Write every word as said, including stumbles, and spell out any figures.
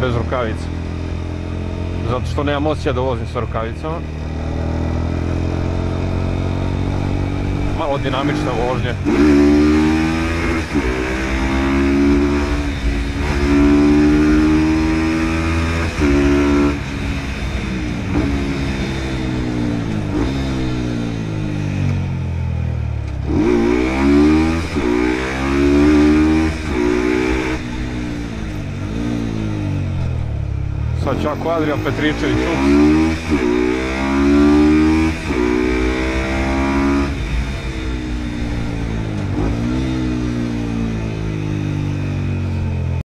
bez rukavica. Zato što nemam osjećaja da vozim sa rukavicama. Malo dinamična vožnja. Sad ću ako Adrijan Petričević